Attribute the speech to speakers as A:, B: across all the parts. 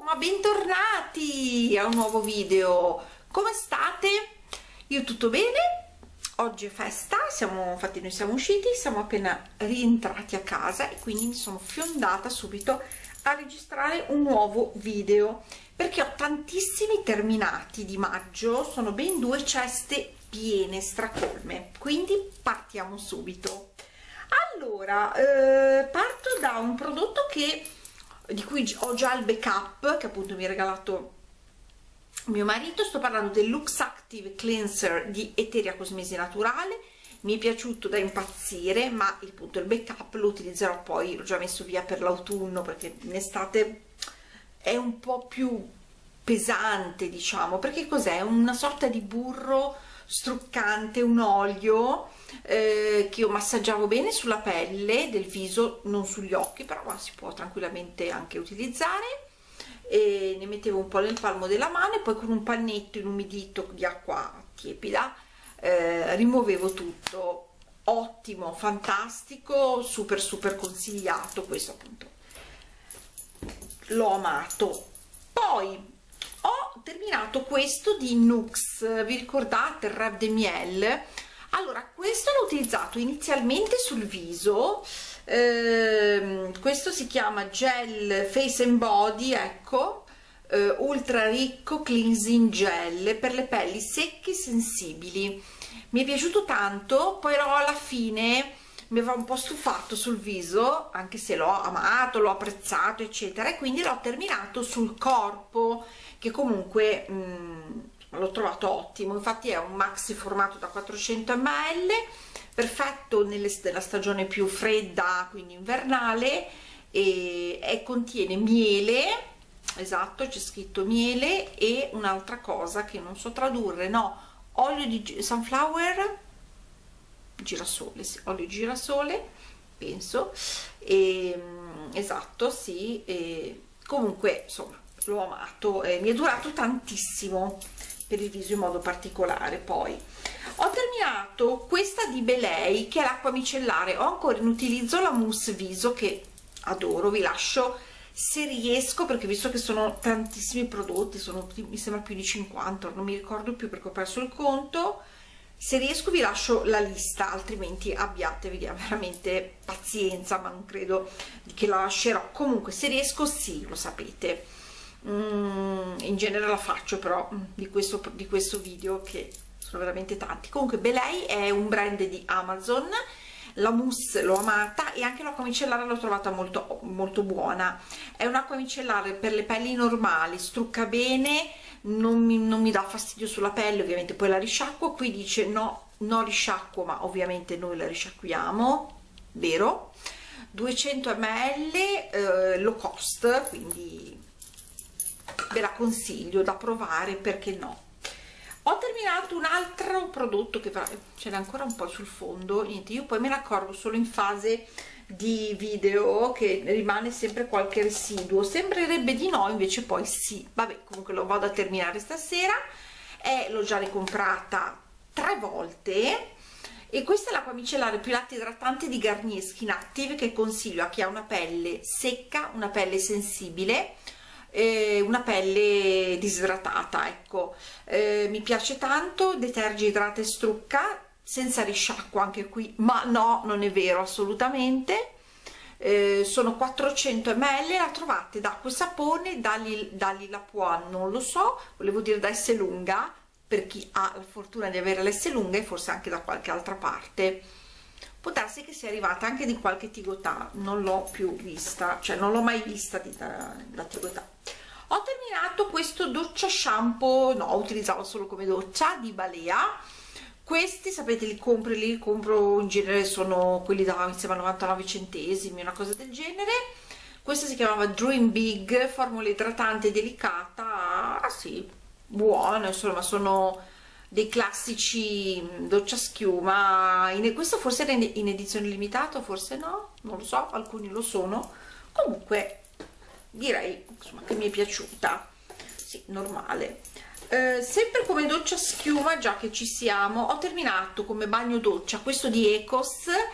A: ma bentornati a un nuovo video. Come state? Io tutto bene. Oggi è festa, infatti noi siamo usciti, siamo appena rientrati a casa e quindi mi sono fiondata subito a registrare un nuovo video perché ho tantissimi terminati di maggio, sono ben 2 ceste piene, stracolme, quindi partiamo subito. Allora, parto da un prodotto di cui ho già il backup, che appunto mi ha regalato mio marito. Sto parlando del Lux Active Cleanser di Eteria Cosmesi Naturale. Mi è piaciuto da impazzire, ma il backup lo utilizzerò poi, l'ho già messo via per l'autunno perché in estate è un po' più pesante, diciamo, perché cos'è? Una sorta di burro struccante, un olio che io massaggiavo bene sulla pelle del viso, non sugli occhi, però si può tranquillamente anche utilizzare, e ne mettevo un po' nel palmo della mano e poi con un pannetto inumidito di acqua tiepida rimuovevo tutto. Ottimo, fantastico, super consigliato, questo appunto l'ho amato. Poi ho terminato questo di Nux, vi ricordate il Rêve de Miel? Allora, questo l'ho utilizzato inizialmente sul viso, questo si chiama Gel Face and Body, ecco, ultra ricco cleansing gel per le pelli secche e sensibili. Mi è piaciuto tanto, però alla fine mi aveva un po' stufato sul viso, anche se l'ho amato, l'ho apprezzato eccetera, e quindi l'ho terminato sul corpo, che comunque l'ho trovato ottimo. Infatti è un maxi formato da 400 ml, perfetto nella stagione più fredda, quindi invernale, e contiene miele, esatto, c'è scritto miele, e un'altra cosa che non so tradurre, no, olio di sunflower, girasole, sì, olio di girasole penso, esatto, sì, comunque insomma l'ho amato, mi è durato tantissimo per il viso in modo particolare. Poi ho terminato questa di Belei, che è l'acqua micellare. Ho ancora in utilizzo la mousse viso, che adoro, vi lascio se riesco, perché visto che sono tantissimi prodotti, sono mi sembra più di 50, non mi ricordo più perché ho perso il conto, se riesco vi lascio la lista, altrimenti abbiatevi veramente pazienza, ma non credo che la lascerò. Comunque se riesco sì, lo sapete, in genere la faccio, però di questo video, che sono veramente tanti. Comunque Belei è un brand di Amazon, la mousse l'ho amata e anche l'acqua micellare l'ho trovata molto buona. È un'acqua micellare per le pelli normali, strucca bene, non mi dà fastidio sulla pelle, ovviamente poi la risciacquo. Qui dice no, non risciacquo, ma ovviamente noi la risciacquiamo, vero? 200 ml, low cost, quindi ve la consiglio da provare, perché no. Ho terminato un altro prodotto che ce n'è ancora un po' sul fondo, niente, io poi me ne accorgo solo in fase di video che rimane sempre qualche residuo, sembrerebbe di no, invece poi sì. Vabbè, comunque lo vado a terminare stasera, l'ho già ricomprata 3 volte, e questa è l'acqua micellare più latte idratante di Garnier Skin Active, che consiglio a chi ha una pelle secca, una pelle sensibile, una pelle disidratata, ecco. Mi piace tanto, deterge, idrata e strucca senza risciacquo anche qui, ma no, non è vero assolutamente. Sono 400 ml, la trovate da acqua e sapone, da Lila Puan, non lo so, volevo dire da S lunga, per chi ha la fortuna di avere l'S lunga, e forse anche da qualche altra parte. Può darsi che sia arrivata anche di qualche Tigotà, non l'ho più vista, cioè non l'ho mai vista da Tigotà. Ho terminato questo doccia shampoo, no, utilizzavo solo come doccia, di Balea. Questi sapete li compro in genere, sono quelli da mi sembra 99 centesimi, una cosa del genere. Questa si chiamava Dream Big, formula idratante delicata, sì, buona, insomma, sono dei classici doccia schiuma. Questo forse era in edizione limitata, forse no, non lo so, alcuni lo sono. Comunque direi insomma che mi è piaciuta, sì, normale. Sempre come doccia schiuma, già che ci siamo, ho terminato come bagno doccia questo di Ecos, che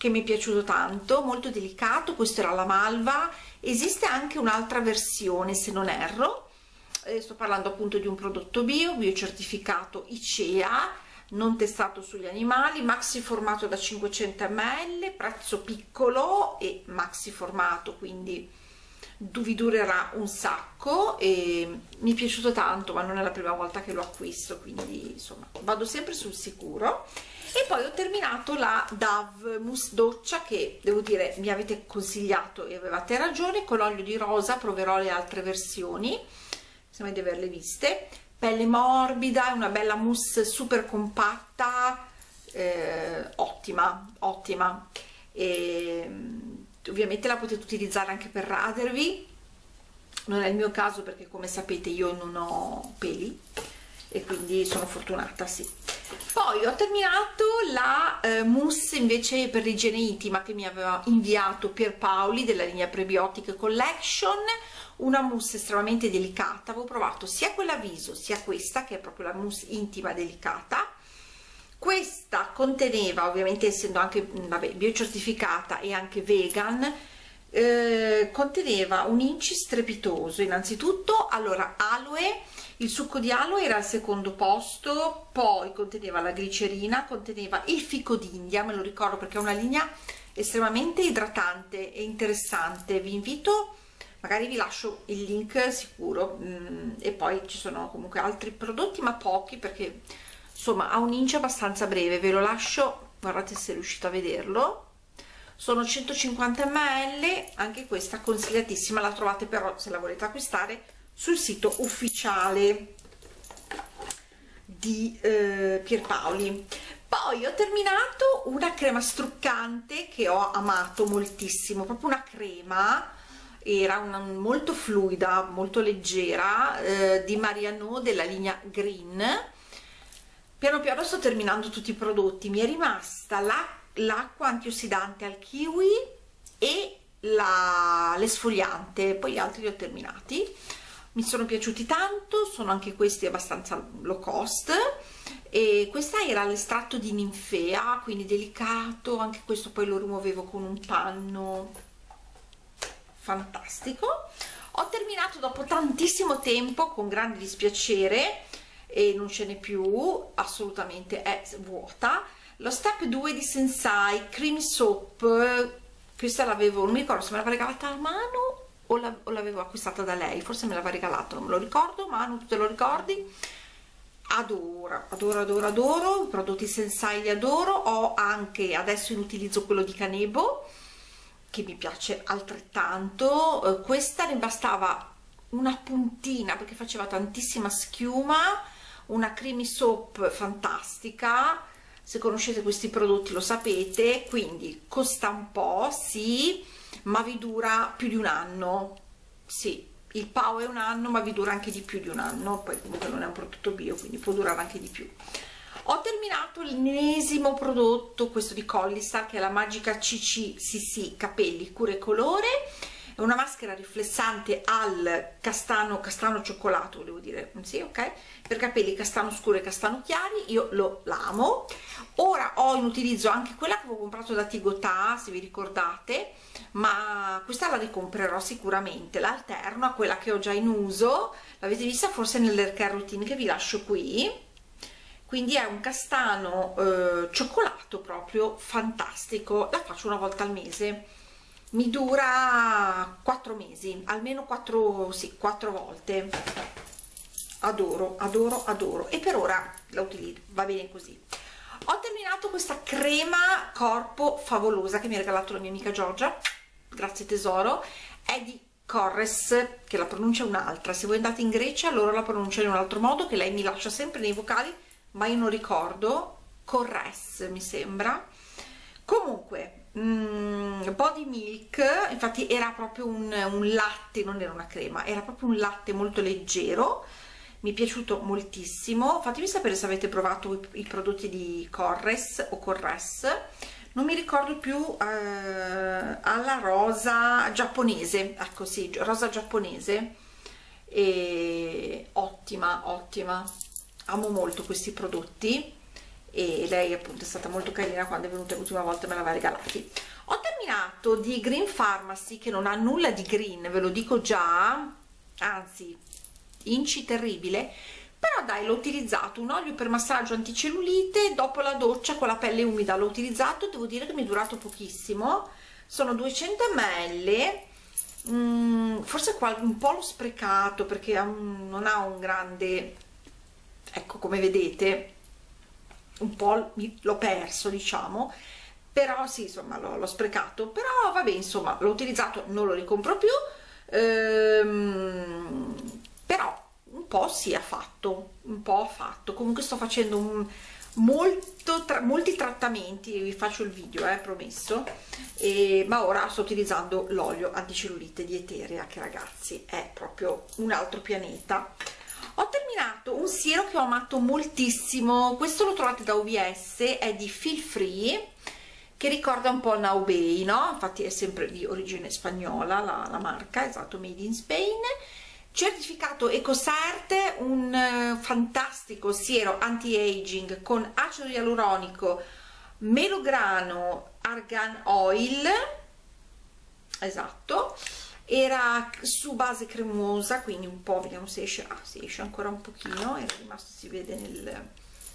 A: che mi è piaciuto tanto, molto delicato. Questo era la malva, esiste anche un'altra versione se non erro. Sto parlando appunto di un prodotto biocertificato ICEA, non testato sugli animali, maxi formato da 500 ml, prezzo piccolo e maxi formato, quindi vi durerà un sacco e mi è piaciuto tanto, ma non è la prima volta che lo acquisto, quindi insomma vado sempre sul sicuro. E poi ho terminato la Dove Mousse Doccia, che devo dire mi avete consigliato e avevate ragione, con l'olio di rosa. Proverò le altre versioni, sembra di averle viste. Pelle morbida, una bella mousse super compatta, ottima, ottima. E ovviamente la potete utilizzare anche per radervi, non è il mio caso perché come sapete io non ho peli e quindi sono fortunata, sì. Poi ho terminato la mousse invece per l'igiene intima che mi aveva inviato Pierpaoli della linea Prebiotic Collection, una mousse estremamente delicata. Avevo provato sia quella viso sia questa, che è proprio la mousse intima delicata. Questa conteneva, ovviamente essendo anche biocertificata e anche vegan, conteneva un inci strepitoso. Innanzitutto, allora, aloe, il succo di aloe era al secondo posto, poi conteneva la glicerina, conteneva il fico d'India, me lo ricordo perché è una linea estremamente idratante e interessante. Vi invito, magari vi lascio il link sicuro, e poi ci sono comunque altri prodotti, ma pochi perché insomma ha un inci abbastanza breve. Ve lo lascio, guardate se riuscite a vederlo. Sono 150 ml, anche questa consigliatissima, la trovate però se la volete acquistare sul sito ufficiale di Pierpaoli. Poi ho terminato una crema struccante che ho amato moltissimo, proprio una crema, era molto fluida, molto leggera, di Mariano della linea Green. Piano piano sto terminando tutti i prodotti, mi è rimasta l'acqua antiossidante al kiwi e l'esfoliante, poi gli altri li ho terminati. Mi sono piaciuti tanto, sono anche questi abbastanza low cost, e questa era l'estratto di ninfea, quindi delicato, anche questo poi lo rimuovevo con un panno, fantastico. Ho terminato dopo tantissimo tempo, con grande dispiacere, e non ce n'è più, assolutamente è vuota, lo step 2 di Sensai Cream Soap. Questa l'avevo, non mi ricordo se me l'aveva regalata a mano o l'avevo acquistata da lei, forse me l'aveva regalato, non me lo ricordo. Manu, tu te lo ricordi? Adoro, adoro, adoro, adoro i prodotti Sensai, li adoro. Ho anche adesso in utilizzo quello di Kanebo, che mi piace altrettanto. Questa ne bastava una puntina perché faceva tantissima schiuma, una creamy soap fantastica. Se conoscete questi prodotti lo sapete, quindi costa un po', sì, ma vi dura più di un anno. Sì, il PAO è un anno, ma vi dura anche di più di un anno. Poi comunque non è un prodotto bio, quindi può durare anche di più. Ho terminato l'ennesimo prodotto, questo di Collistar, che è la Magica CC capelli cura e colore. È una maschera riflessante al castano cioccolato, volevo dire, sì, ok, per capelli castano scuro e castano chiari. Io l'amo. Ora ho in utilizzo anche quella che avevo comprato da Tigotà, se vi ricordate, ma questa la ricomprerò sicuramente, l'alterno a quella che ho già in uso, l'avete vista forse nell'hair care routine che vi lascio qui. Quindi è un castano cioccolato proprio fantastico, la faccio una volta al mese, mi dura 4 mesi, almeno 4, sì, 4 volte. Adoro, adoro, adoro, e per ora la utilizzo, va bene così. Ho terminato questa crema corpo favolosa che mi ha regalato la mia amica Giorgia, grazie tesoro, è di Corres, che la pronuncia è un'altra. Se voi andate in Grecia loro la pronunciano in un altro modo, che lei mi lascia sempre nei vocali, ma io non ricordo. Corres mi sembra. Comunque Body Milk, infatti era proprio un latte, non era una crema, era proprio un latte molto leggero, mi è piaciuto moltissimo. Fatemi sapere se avete provato i prodotti di Corres o Corres, non mi ricordo più, alla rosa giapponese, ecco, sì, rosa giapponese, e ottima, ottima, amo molto questi prodotti. e lei appunto è stata molto carina quando è venuta l'ultima volta, me l'aveva regalati. Ho terminato di Green Pharmacy, che non ha nulla di green, ve lo dico già, anzi inci terribile, però dai, l'ho utilizzato, un olio per massaggio anticellulite dopo la doccia con la pelle umida, l'ho utilizzato, devo dire che mi è durato pochissimo, sono 200 ml, forse un po' l'ho sprecato perché non ha un grande, ecco, come vedete un po' l'ho perso, diciamo, però sì, insomma l'ho sprecato, però vabbè, insomma l'ho utilizzato, non lo ricompro più, però un po' sì, ha fatto, un po' ha fatto. Comunque sto facendo molti trattamenti, vi faccio il video, promesso, ma ora sto utilizzando l'olio anticellulite di Eterea, che ragazzi è proprio un altro pianeta. Ho terminato un siero che ho amato moltissimo, questo lo trovate da OVS, è di Feel Free, che ricorda un po' Now Bay, no? Infatti è sempre di origine spagnola la marca, esatto, made in Spain, certificato EcoCert, un fantastico siero anti-aging con acido ialuronico, melograno, argan oil, esatto, era su base cremosa, quindi un po', vediamo se esce, si esce ancora un pochino, era rimasto, si vede nel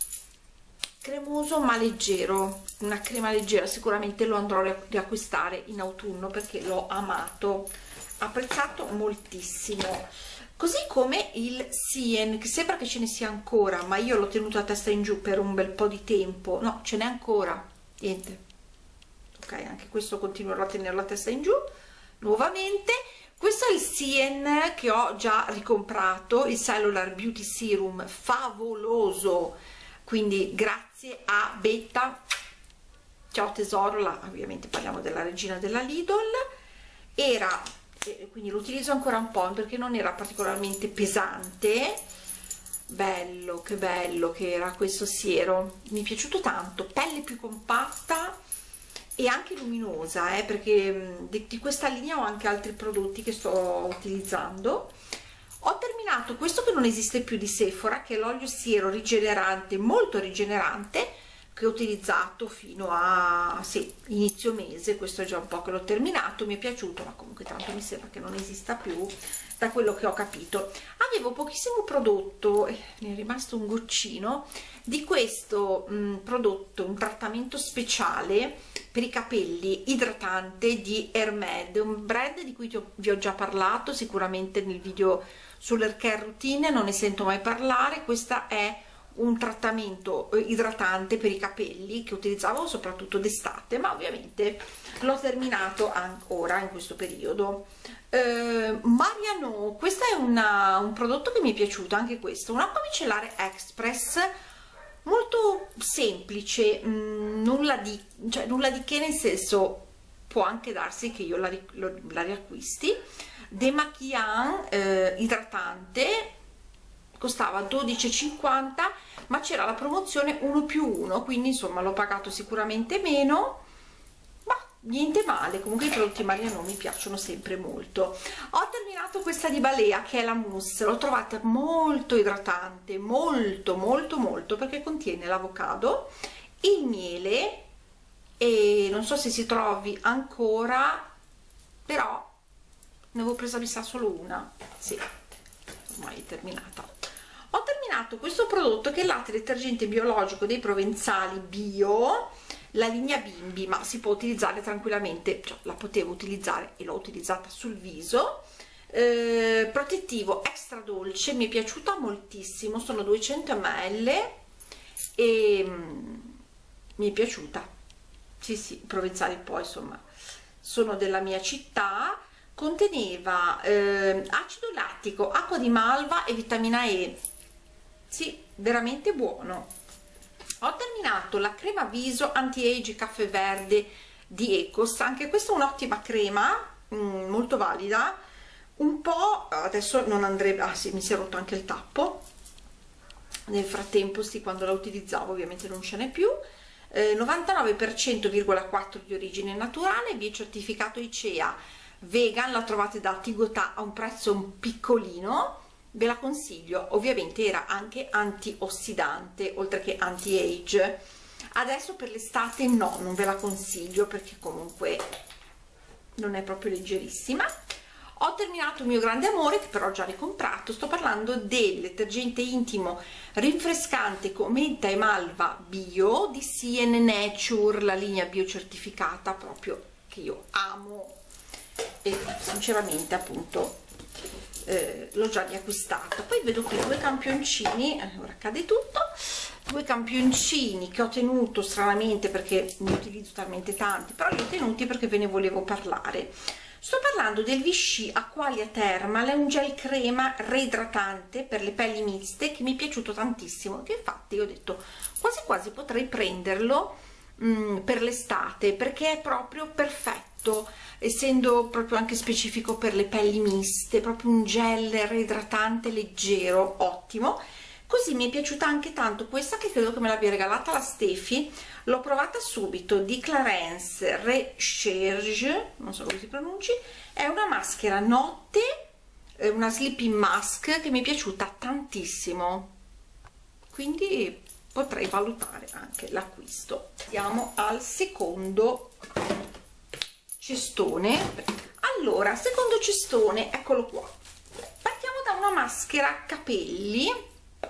A: cremoso ma leggero, una crema leggera, sicuramente lo andrò a riacquistare in autunno perché l'ho amato, apprezzato moltissimo. Così come il Sien, che sembra che ce ne sia ancora, ma io l'ho tenuto a testa in giù per un bel po' di tempo, no, ce n'è ancora, niente, ok, anche questo continuerò a tenerlo a testa in giù nuovamente. Questo è il Sien che ho già ricomprato, il Cellular Beauty Serum, favoloso, quindi grazie a Betta, ciao tesoro, ovviamente parliamo della regina della Lidl, quindi lo utilizzo ancora un po' perché non era particolarmente pesante, bello, che bello che era questo siero, mi è piaciuto tanto, pelle più compatta e anche luminosa, perché di questa linea ho anche altri prodotti che sto utilizzando. Ho terminato questo che non esiste più di Sephora, che è l'olio siero rigenerante, molto rigenerante, che ho utilizzato fino a inizio mese. Questo è già un po' che l'ho terminato, mi è piaciuto, ma comunque tanto mi sembra che non esista più, da quello che ho capito. Avevo pochissimo prodotto, ne è rimasto un goccino di questo prodotto, un trattamento speciale per i capelli idratante di Hermed, un brand di cui vi ho già parlato sicuramente nel video sull'hair care routine, non ne sento mai parlare. Questa è un trattamento idratante per i capelli che utilizzavo soprattutto d'estate, ma ovviamente l'ho terminato ancora in questo periodo. Mariano, questo è un prodotto che mi è piaciuto, anche questo, un'acqua micellare express molto semplice, nulla di che, nel senso può anche darsi che io la riacquisti. Demaquillant idratante, costava 12,50, ma c'era la promozione 1+1, quindi insomma l'ho pagato sicuramente meno, ma niente male. Comunque i prodotti Mariano mi piacciono sempre molto. Ho terminato questa di Balea, che è la mousse, l'ho trovata molto idratante, molto perché contiene l'avocado, il miele, e non so se si trovi ancora, però ne avevo presa, mi sa, solo una, sì, ormai è terminata. Ho terminato questo prodotto che è il latte detergente biologico dei Provenzali Bio, la linea Bimbi, ma si può utilizzare tranquillamente, cioè la potevo utilizzare e l'ho utilizzata sul viso. Protettivo extra dolce, mi è piaciuta moltissimo, sono 200 ml e mi è piaciuta, sì, Provenzali poi insomma sono della mia città. Conteneva acido lattico, acqua di malva e vitamina E, sì, veramente buono. Ho terminato la crema viso anti-age caffè verde di Ecos, anche questa è un'ottima crema, molto valida. Un po' adesso non andrebbe, sì, mi si è rotto anche il tappo nel frattempo, sì, quando la utilizzavo, ovviamente non ce n'è più. 99,4% di origine naturale, certificato ICEA vegan, la trovate da Tigotà a un prezzo piccolino, ve la consiglio. Ovviamente era anche antiossidante oltre che anti-age. Adesso per l'estate no, non ve la consiglio perché comunque non è proprio leggerissima. Ho terminato il mio grande amore, che però ho già ricomprato. Sto parlando del detergente intimo rinfrescante con menta e malva bio di CN Nature, la linea biocertificata, proprio che io amo e sinceramente appunto l'ho già riacquistata. Poi vedo qui due campioncini, ora cade tutto, due campioncini che ho tenuto stranamente perché ne utilizzo talmente tanti, però li ho tenuti perché ve ne volevo parlare. Sto parlando del Vichy Aqualia Thermal, è un gel crema reidratante per le pelli miste che mi è piaciuto tantissimo, che infatti ho detto quasi quasi potrei prenderlo per l'estate perché è proprio perfetto, essendo proprio anche specifico per le pelli miste, proprio un gel reidratante leggero, ottimo. Così mi è piaciuta anche tanto questa, che credo che me l'abbia regalata la Stefi, l'ho provata subito, di Clarins Recherche, non so come si pronunci, è una maschera notte, una sleeping mask che mi è piaciuta tantissimo, quindi potrei valutare anche l'acquisto. Andiamo al secondo cestone. Allora, secondo cestone, eccolo qua. Partiamo da una maschera capelli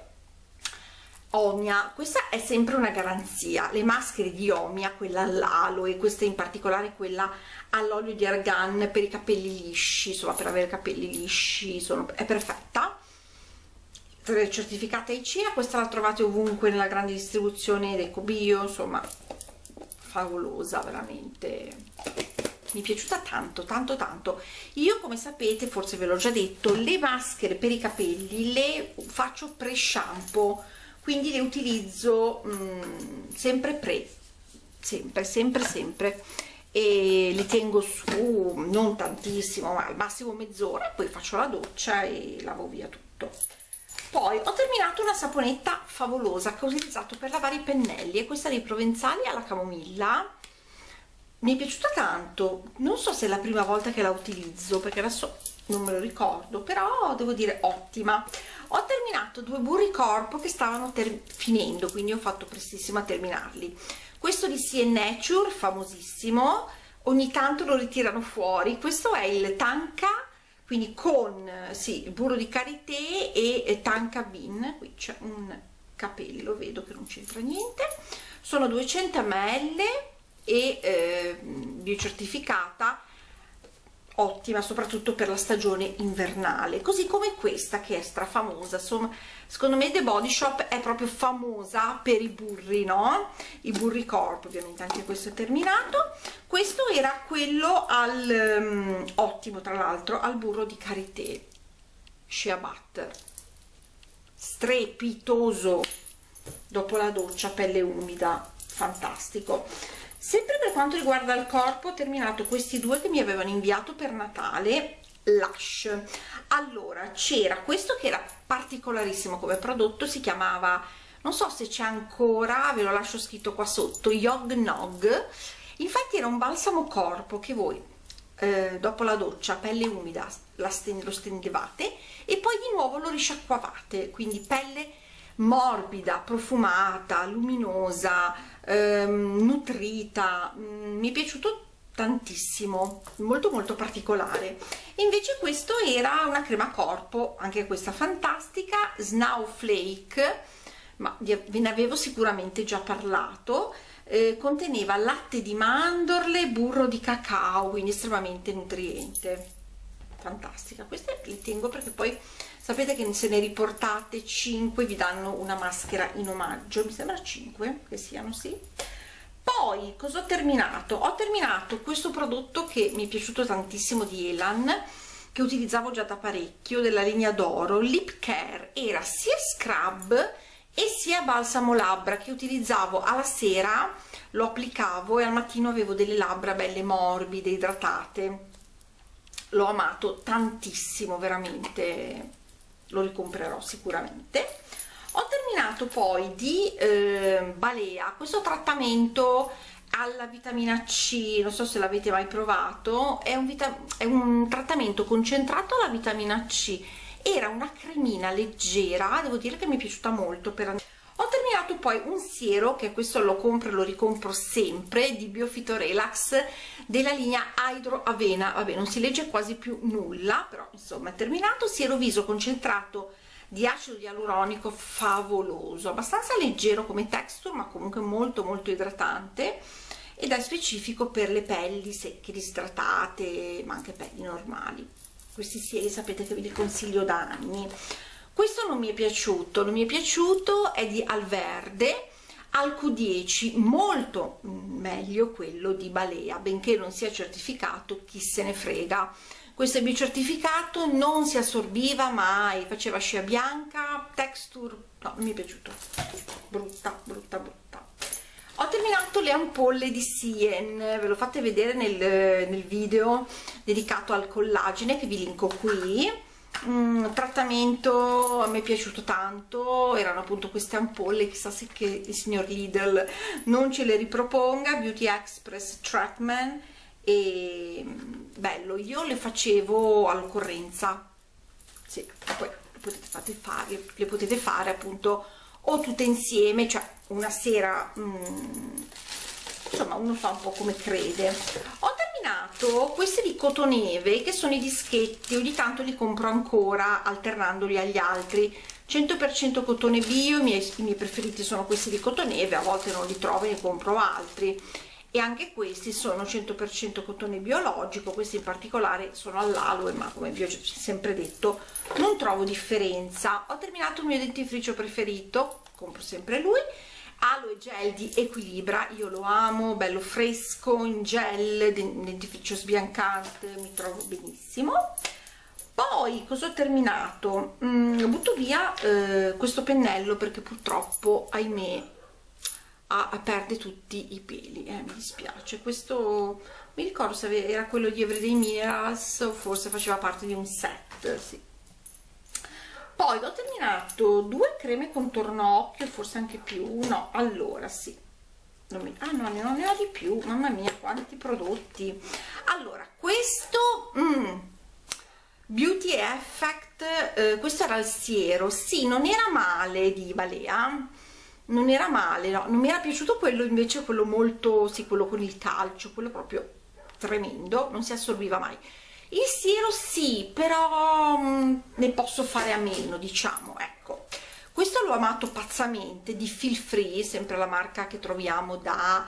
A: Omia. Questa è sempre una garanzia, le maschere di Omia, quella all'aloe, questa in particolare quella all'olio di argan per i capelli lisci, insomma per avere capelli lisci, è perfetta, certificata ICEA. Questa la trovate ovunque nella grande distribuzione d'Ecobio, insomma favolosa, veramente mi è piaciuta tanto tanto tanto. Io, come sapete, forse ve l'ho già detto, le maschere per i capelli le faccio pre shampoo, quindi le utilizzo sempre sempre e le tengo su non tantissimo, ma al massimo mezz'ora, poi faccio la doccia e lavo via tutto. Poi ho terminato una saponetta favolosa che ho utilizzato per lavare i pennelli, e questa dei Provenzali alla camomilla mi è piaciuta tanto. Non so se è la prima volta che la utilizzo perché adesso non me lo ricordo, però devo dire ottima. Ho terminato due burri corpo che stavano finendo, quindi ho fatto prestissimo a terminarli. Questo di CN Nature, famosissimo, ogni tanto lo ritirano fuori. Questo è il Tanka, quindi con sì, il burro di karité e Tanka Bean. Qui c'è un capello, vedo che non c'entra niente. Sono 200 ml e biocertificata, ottima soprattutto per la stagione invernale, così come questa che è strafamosa. Insomma, secondo me The Body Shop è proprio famosa per i burri, no? I burri corpo. Ovviamente anche questo è terminato. Questo era quello al ottimo, tra l'altro, al burro di karité Shea Butter, strepitoso dopo la doccia, pelle umida, fantastico. Sempre per quanto riguarda il corpo, ho terminato questi due che mi avevano inviato per Natale, Lush. Allora, c'era questo che era particolarissimo come prodotto, si chiamava, non so se c'è ancora, ve lo lascio scritto qua sotto, Yog Nog. Infatti era un balsamo corpo che voi dopo la doccia, pelle umida, lo stendevate e poi di nuovo lo risciacquavate, quindi pelle morbida, profumata, luminosa, nutrita. Mi è piaciuto tantissimo, molto molto particolare. Invece questo era una crema corpo, anche questa fantastica, Snowflake, ma ve ne avevo sicuramente già parlato. Conteneva latte di mandorle, burro di cacao, quindi estremamente nutriente, fantastica. Queste le tengo perché poi sapete che se ne riportate 5 vi danno una maschera in omaggio, mi sembra 5 che siano, sì. Poi cosa ho terminato? Ho terminato questo prodotto che mi è piaciuto tantissimo di Elan, che utilizzavo già da parecchio, della linea d'oro, Lip Care. Era sia scrub e sia balsamo labbra che utilizzavo alla sera, lo applicavo e al mattino avevo delle labbra belle morbide, idratate. L'ho amato tantissimo, veramente, lo ricomprerò sicuramente. Ho terminato poi di Balea questo trattamento alla vitamina C, non so se l'avete mai provato, è un trattamento concentrato alla vitamina C era una cremina leggera, devo dire che mi è piaciuta molto. Ho terminato poi un siero, che questo lo compro e lo ricompro sempre, di Biofito Relax, della linea Hydro Avena. Vabbè, non si legge quasi più nulla, però insomma è terminato. Siero viso concentrato di acido ialuronico, favoloso, abbastanza leggero come texture, ma comunque molto molto idratante, ed è specifico per le pelli secche, disidratate, ma anche pelli normali. Questi sieri sapete che ve li consiglio da anni. Questo non mi è piaciuto, non mi è piaciuto, è di Alverde, al Q10, molto meglio quello di Balea, benché non sia certificato, chi se ne frega. Questo è biocertificato, non si assorbiva mai, faceva scia bianca, texture, no, non mi è piaciuto, brutta, brutta, brutta. Ho terminato le ampolle di Sien, ve lo fate vedere nel video dedicato al collagene che vi linko qui. Trattamento, a me è piaciuto tanto, erano appunto queste ampolle, chissà se che il signor Lidl non ce le riproponga. Beauty Express Treatment, e bello, io le facevo all'occorrenza, sì, poi le potete fare appunto o tutte insieme, cioè una sera, insomma uno fa un po' come crede. Ho terminato questi di Cotoneve, che sono i dischetti, ogni tanto li compro ancora alternandoli agli altri, 100% cotone bio. I miei preferiti sono questi di Cotoneve, a volte non li trovo e ne compro altri, e anche questi sono 100% cotone biologico. Questi in particolare sono all'aloe, ma come vi ho sempre detto non trovo differenza. Ho terminato il mio dentifricio preferito, compro sempre lui, Aloe Gel di Equilibra, io lo amo, bello fresco, in gel, dentifricio sbiancante, mi trovo benissimo. Poi cosa ho terminato? Butto via questo pennello perché purtroppo, ahimè, perde tutti i peli, mi dispiace. Questo mi ricordo se era quello di Everyday Minerals o forse faceva parte di un set, sì. Poi ho terminato 2 creme contorno occhio, forse anche più, no, allora sì, no, non ne ho di più, mamma mia quanti prodotti. Allora, questo Beauty Effect, questo era il siero, sì, non era male, di Balea, non era male, no, non mi era piaciuto quello invece, quello molto, sì, quello con il calcio, quello proprio tremendo, non si assorbiva mai. Il siero sì, però ne posso fare a meno, diciamo, ecco. Questo l'ho amato pazzamente, di Feel Free, sempre la marca che troviamo da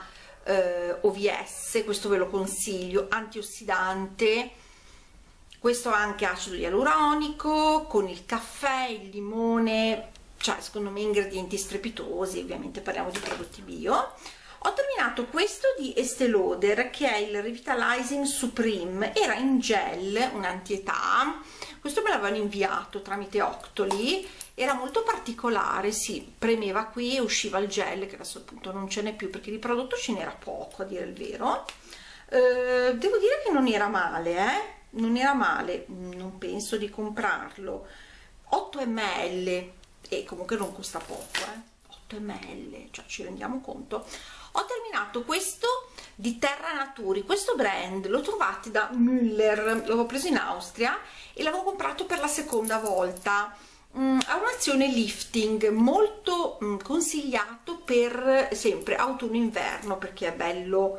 A: OVS, questo ve lo consiglio, antiossidante. Questo ha anche acido ialuronico, con il caffè, il limone, cioè secondo me ingredienti strepitosi, ovviamente parliamo di prodotti bio. Ho terminato questo di Estée Lauder, che è il Revitalizing Supreme, era in gel, un'antietà, questo me l'avevano inviato tramite Octoly, era molto particolare, si premeva qui e usciva il gel, che adesso appunto non ce n'è più perché di prodotto ce n'era poco, a dire il vero. Devo dire che non era male, non era male, non penso di comprarlo. 8 ml, e comunque non costa poco, 8 ml, cioè ci rendiamo conto. Ho terminato questo di Terra Naturi, questo brand lo trovate da Müller, l'avevo preso in Austria e l'avevo comprato per la seconda volta. Ha un'azione lifting molto consigliato per sempre autunno-inverno, perché è bello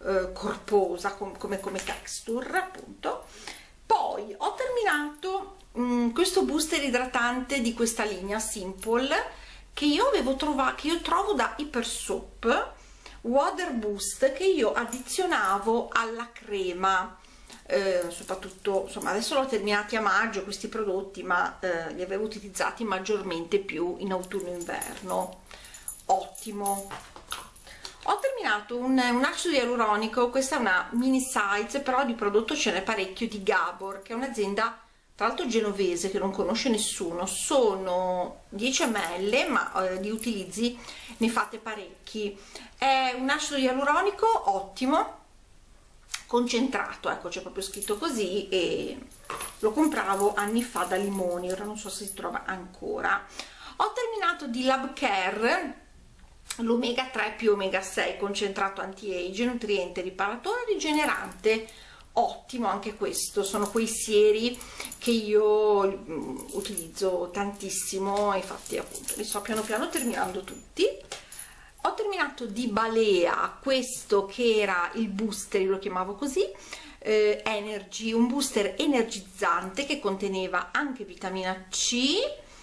A: corposa come texture appunto. Poi ho terminato questo booster idratante di questa linea Simple, che io avevo trovato, che io trovo da Hypersoap, Water Boost, che io addizionavo alla crema, soprattutto, insomma, adesso l'ho terminati a maggio questi prodotti, ma li avevo utilizzati maggiormente più in autunno-inverno. Ottimo. Ho terminato un acido ialuronico, questa è una mini size, però di prodotto ce n'è parecchio, di Gabor, che è un'azienda tra l'altro genovese che non conosce nessuno. Sono 10 ml, ma di utilizzi ne fate parecchi. È un acido ialuronico ottimo, concentrato, ecco, c'è proprio scritto così, e lo compravo anni fa da Limoni, ora non so se si trova ancora. Ho terminato di Lab Care l'omega 3 più omega 6 concentrato anti-age, nutriente, riparatore, rigenerante, ottimo anche questo. Sono quei sieri che io utilizzo tantissimo, infatti appunto li sto piano piano terminando tutti. Ho terminato di Balea questo che era il booster, io lo chiamavo così, Energy, un booster energizzante che conteneva anche vitamina C,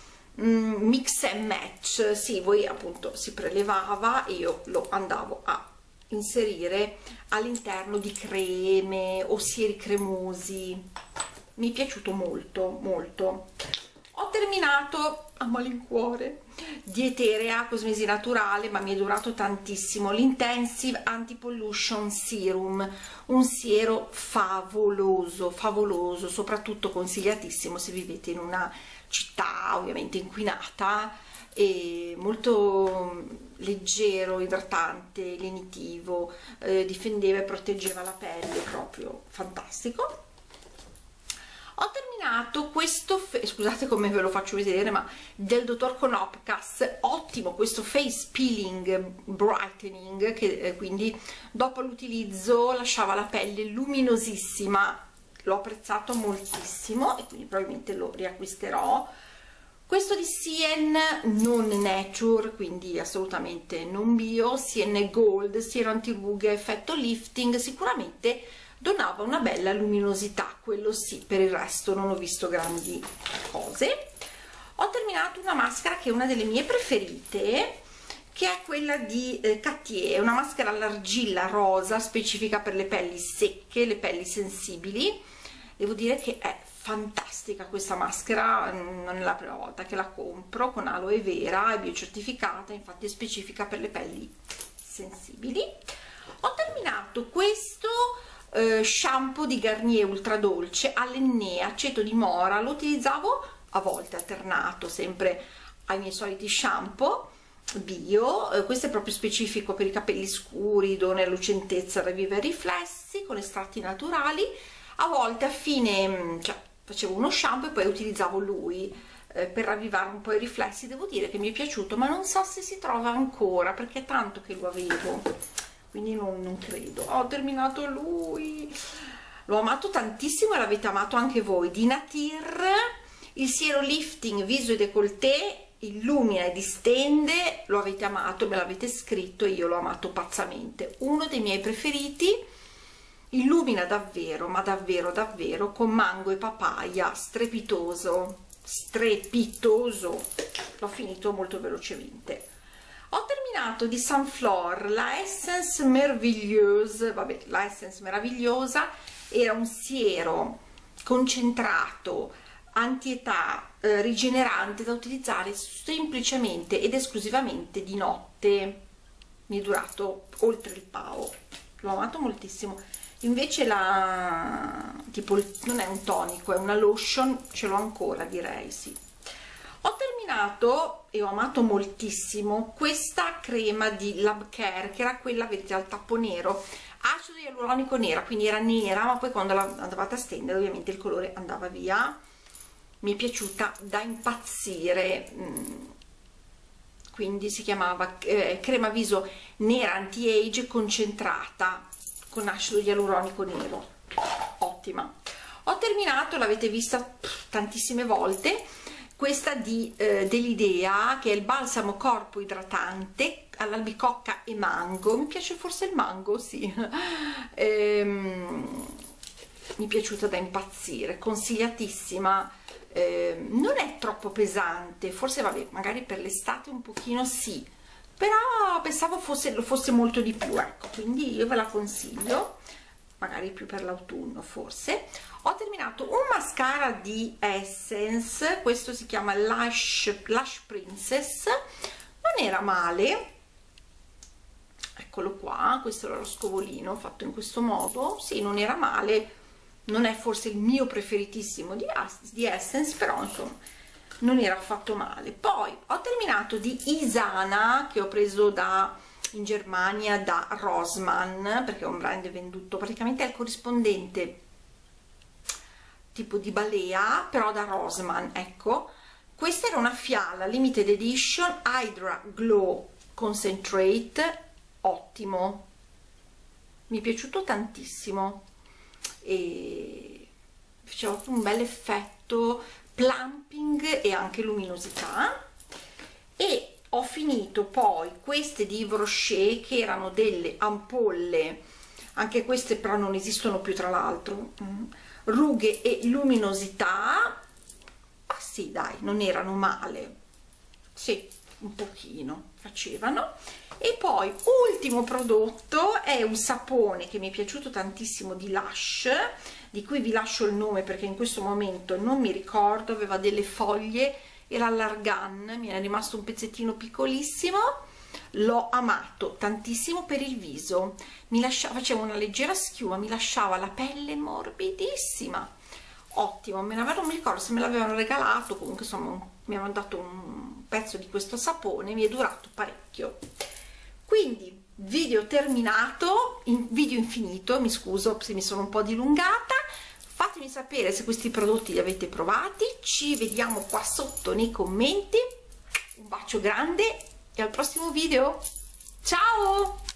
A: mix and match. Sì, voi appunto si prelevava e io lo andavo a inserire all'interno di creme o sieri cremosi. Mi è piaciuto molto molto. Ho terminato a malincuore di Eterea Cosmesi Naturale, ma mi è durato tantissimo, l'Intensive Anti-Pollution Serum, un siero favoloso, favoloso, soprattutto consigliatissimo se vivete in una città ovviamente inquinata, e molto leggero, idratante, lenitivo, difendeva e proteggeva la pelle, proprio fantastico. Ho terminato questo, scusate come ve lo faccio vedere, ma del dottor Konopkas, ottimo questo face peeling brightening, che quindi dopo l'utilizzo lasciava la pelle luminosissima, l'ho apprezzato moltissimo e quindi probabilmente lo riacquisterò. Questo di Sien non nature, quindi assolutamente non bio, Sien Gold, siero antirughe, effetto lifting, sicuramente donava una bella luminosità, quello sì, per il resto non ho visto grandi cose. Ho terminato una maschera che è una delle mie preferite, che è quella di Cartier, una maschera all'argilla rosa specifica per le pelli secche, le pelli sensibili. Devo dire che è fantastica questa maschera, non è la prima volta che la compro, con aloe vera, è biocertificata, infatti è specifica per le pelli sensibili. Ho terminato questo shampoo di Garnier ultra dolce all'enne aceto di mora, lo utilizzavo a volte alternato sempre ai miei soliti shampoo bio. Questo è proprio specifico per i capelli scuri, dona lucentezza, ravviva i riflessi, con estratti naturali. A volte a fine, cioè, facevo uno shampoo e poi utilizzavo lui per ravvivare un po' i riflessi. Devo dire che mi è piaciuto, ma non so se si trova ancora perché è tanto che lo avevo, quindi non credo. Ho terminato lui, l'ho amato tantissimo e l'avete amato anche voi, di Nature, il siero lifting viso e décolleté, illumina e distende, lo avete amato, me l'avete scritto e io l'ho amato pazzamente, uno dei miei preferiti. Illumina davvero, ma davvero davvero, con mango e papaya, strepitoso, strepitoso. L'ho finito molto velocemente. Ho terminato di Sunflor la Essence Merveilleuse, vabbè, la Essence meravigliosa, era un siero concentrato, antietà, rigenerante, da utilizzare semplicemente ed esclusivamente di notte. Mi è durato oltre il pao, l'ho amato moltissimo. Invece la tipo non è un tonico, è una lotion, ce l'ho ancora, direi, sì. Ho terminato e ho amato moltissimo questa crema di Lab Care, che era quella, vedete, al tappo nero, acido ialuronico nera, quindi era nera, ma poi quando la andavate a stendere ovviamente il colore andava via. Mi è piaciuta da impazzire, quindi si chiamava crema viso nera anti-age concentrata con acido ialuronico nero, ottima. Ho terminato, l'avete vista tantissime volte, questa di dell'Idea, che è il balsamo corpo idratante all'albicocca e mango. Mi piace forse il mango, sì. Mi è piaciuta da impazzire, consigliatissima. Non è troppo pesante, forse vabbè, magari per l'estate un pochino sì, però pensavo lo fosse molto di più, ecco, quindi io ve la consiglio, magari più per l'autunno forse. Ho terminato un mascara di Essence, questo si chiama Lash Princess, non era male, eccolo qua, questo era lo scovolino fatto in questo modo, sì, non era male, non è forse il mio preferitissimo di Essence, però insomma non era affatto male. Poi ho terminato di Isana, che ho preso in Germania da Rossmann, perché è un brand venduto, praticamente è il corrispondente tipo di Balea, però da Rossmann, ecco. Questa era una fiala limited edition Hydra Glow Concentrate, ottimo, mi è piaciuto tantissimo. e faceva un bel effetto plumping e anche luminosità. E ho finito poi queste di Yves Rocher, che erano delle ampolle, anche queste però non esistono più tra l'altro, rughe e luminosità. Ah sì, dai, non erano male, sì, un pochino facevano. E poi ultimo prodotto è un sapone che mi è piaciuto tantissimo di Lush, di cui vi lascio il nome perché in questo momento non mi ricordo, aveva delle foglie, era l'Argan, mi è rimasto un pezzettino piccolissimo, l'ho amato tantissimo per il viso, mi lasciava, faceva una leggera schiuma, mi lasciava la pelle morbidissima, ottimo. Non mi ricordo se me l'avevano regalato, comunque insomma mi avevano dato un pezzo di questo sapone, mi è durato parecchio. Quindi video terminato, video infinito, mi scuso se mi sono un po' dilungata. Fatemi sapere se questi prodotti li avete provati, ci vediamo qua sotto nei commenti, un bacio grande e al prossimo video, ciao!